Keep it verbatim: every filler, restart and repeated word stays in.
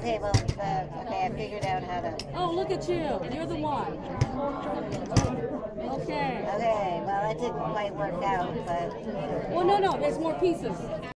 table. The, okay, I figured out how to. Oh, look at you. You're the one. Okay. Okay, well, that didn't quite work out, but. Well, no, no, there's more pieces.